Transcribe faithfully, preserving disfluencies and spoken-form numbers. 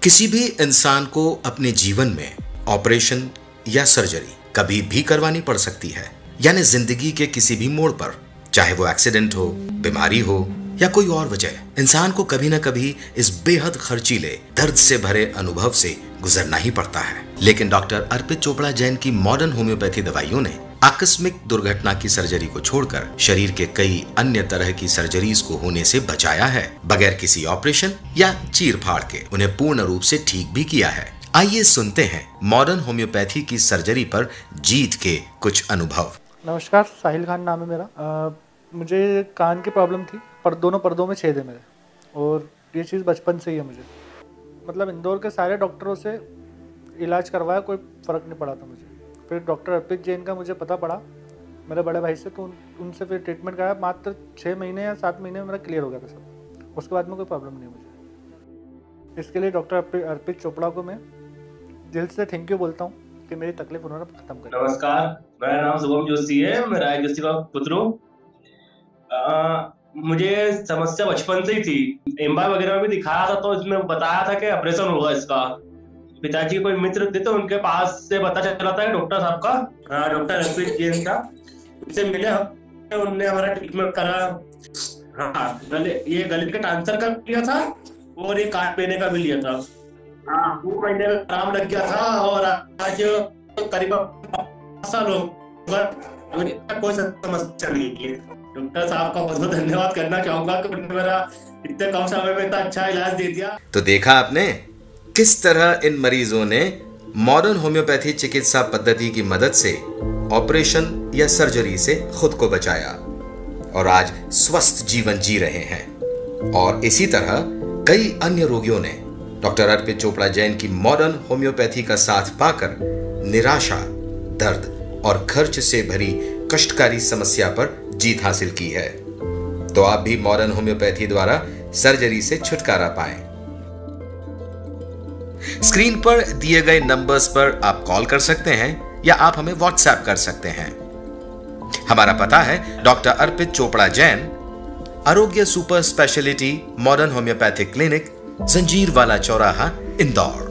किसी भी इंसान को अपने जीवन में ऑपरेशन या सर्जरी कभी भी करवानी पड़ सकती है, यानी जिंदगी के किसी भी मोड़ पर, चाहे वो एक्सीडेंट हो, बीमारी हो या कोई और वजह, इंसान को कभी ना कभी इस बेहद खर्चीले दर्द से भरे अनुभव से गुजरना ही पड़ता है। लेकिन डॉक्टर अर्पित चोपड़ा जैन की मॉडर्न होम्योपैथी दवाइयों ने आकस्मिक दुर्घटना की सर्जरी को छोड़कर शरीर के कई अन्य तरह की सर्जरीज को होने से बचाया है, बगैर किसी ऑपरेशन या चीर फाड़ के उन्हें पूर्ण रूप से ठीक भी किया है। आइए सुनते हैं मॉडर्न होम्योपैथी की सर्जरी पर जीत के कुछ अनुभव। नमस्कार, साहिल खान नाम है मेरा। आ, मुझे कान की प्रॉब्लम थी, पर दोनों पर्दों में छेद है मेरे, और ये चीज़ बचपन से ही है मुझे। मतलब इंदौर के सारे डॉक्टरों से इलाज करवाया, कोई फ़र्क नहीं पड़ा था मुझे। फिर डॉक्टर अर्पित जैन का मुझे पता पड़ा मेरे बड़े भाई से, तो उन, उनसे फिर ट्रीटमेंट कराया। मात्र छः महीने या सात महीने में मेरा क्लियर हो गया था सब। उसके बाद में कोई प्रॉब्लम नहीं मुझे। इसके लिए डॉक्टर अर्पित चोपड़ा को मैं दिल से थैंक यू बोलता हूँ कि मेरी तकलीफ उन्होंने खत्म कर। नमस्कार, मेरा नाम शुभम जोशी है, मैं राय जोशी का पुत्र हूँ। मुझे समस्या बचपन से ही थी, एमआर वगैरह में भी दिखाया था, तो इसमें बताया था कि ऑपरेशन होगा इसका। पिताजी के कोई मित्र थे, तो उनके पास से पता चला था डॉक्टर साहब का, हाँ डॉक्टर अर्पित जैन का, उनसे मिले हम, उनने हमारा ट्रीटमेंट करा। हाँ, गले ये गले का ट्रांसफर कर लिया था और ये काट लेने का भी लिया था। हाँ, दो महीने में आराम लग गया था, और आज करीब पाँच साल हो गए, कोई समस्या नहीं है। डॉक्टर साहब का बहुत बहुत धन्यवाद करना चाहूंगा कि उन्होंने मेरा इतने कम समय में इतना अच्छा इलाज दे दिया। तो देखा आपने किस तरह इन मरीजों ने मॉडर्न होम्योपैथी चिकित्सा पद्धति की मदद से ऑपरेशन या सर्जरी से खुद को बचाया और आज स्वस्थ जीवन जी रहे हैं। और इसी तरह कई अन्य रोगियों ने डॉक्टर अर्पित चोपड़ा जैन की मॉडर्न होम्योपैथी का साथ पाकर निराशा, दर्द और खर्च से भरी कष्टकारी समस्या पर जीत हासिल की है। तो आप भी मॉडर्न होम्योपैथी द्वारा सर्जरी से छुटकारा पाएं। स्क्रीन पर दिए गए नंबर्स पर आप कॉल कर सकते हैं या आप हमें व्हाट्सएप कर सकते हैं। हमारा पता है डॉक्टर अर्पित Chopra Jain, Aarogya super speciality modern homeopathic clinic, Zanjeer वाला चौराहा, इंदौर।